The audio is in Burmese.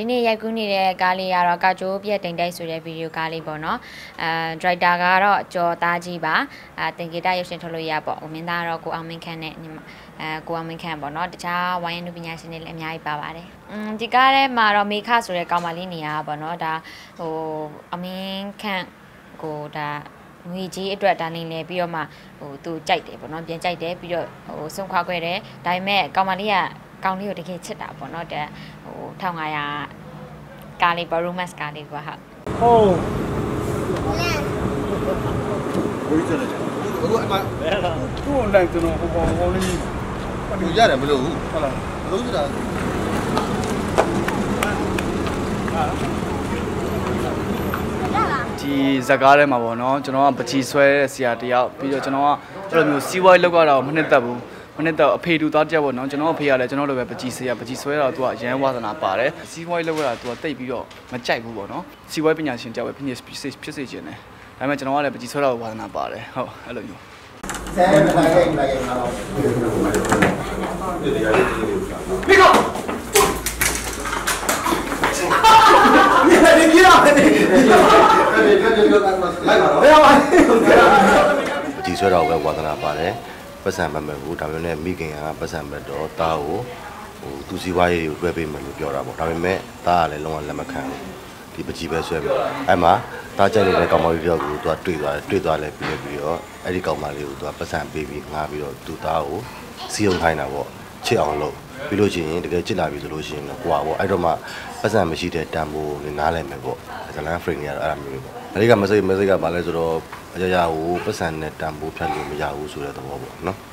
နေ့ရိုက်ကူးနေတဲ့ကားလေးကတော့ကာကျိုးပြက်တိမ်တိုက်ဆိုတဲ့ဗီဒီယိုကားလေးပေါ့နော်ဒရိုက်တာကတော့ကျော်သားကြီးပါတင်ဂီတရုပ်ရှင်ထုတ်လို့ရပေါ့မင်းသားတော့ကိုအောင်မင်းခန့်နဲ့ကိုအောင်မင်းခန့်ပေါ့နော်တခြားဝိုင်းအမှုပညာရှင်တွေလည်းအများကြီးပါပါတယ်ဒီကားထဲမှာတော့မေခဆိုတဲ့ကောင်မလေးနေရာပေါ့နော်ဒါဟိုအမင်းခန့်ကိုဒါငွေကြီးအတွက်ဒါနေလဲပြီးတော့မှဟိုသူကြိုက်တယ်ပေါ့နော်ပြန်ကြိုက်တယ်ပြီးတော့ဟိုဆုံးခွာခွဲတယ်ဒါပေမဲ့ကောင်မလေးကကောင်းလေးကိုတကယ်ချစ်တာပေါ့နော်တဲ့ဟို1500ကားလေးပေါ့ romance ကားလေးကွာဟုတ်ဘယ်လိုလဲအခုအမသူ့ online ကျွန်တော်ဟိုလေးဘူးရတယ်မလို့ဘူးဟုတ်လားမလို့စတာဒီဇကားထဲမှာပေါ့နော်ကျွန်တော်ကပချီဆွဲတဲ့ဆရာတယောက်ပြီးတော့ကျွန်တော်ကအဲ့လိုမျိုးစီးပွားရေးလောက်ရတာမနှစ်သက်ဘူးမနှစ်သက်အဖေတူသားတယောက်ပေါ့နော်ကျွန်တော်အဖေကလည်းကျွန်တော်လိုပဲပချီဆရာပချီဆွဲတော့သူကရန်ဝါသနာပါတယ်စီးပွားရေးလောက်ရတာသူကတိတ်ပြီးတော့မကြိုက်ဘူးပေါ့နော်စီးပွားရေးပညာရှင်တယောက်ပဲဖြစ်စေချင်တယ်ဒါပေမဲ့ကျွန်တော်ကလည်းပချီဆွဲတော့ဝါသနာပါတယ်ဟုတ်အဲ့လိုမျိုးဆဲမလိုက်ရိုက်မှာတော့ဒီကော你别了， 几岁了？我跟他爸嘞，不是慢慢舞，他们那每个人不是慢到打舞，都是话也有准备慢慢表达不，他们没打嘞，弄完那么看，你不几百岁没？哎妈，大家嘞干嘛要舞？都对嘞，比如，哎你干嘛嘞？都不是 baby， 俺比如都打舞，使用开那个吃昂路。比如今这个质量比如说挂我，哎这嘛不是没西的担保你拿来没过，咱俩 free 呢，俺没过。那个没事个，把来做到，要我不是那担保骗你没要我说的多不喏。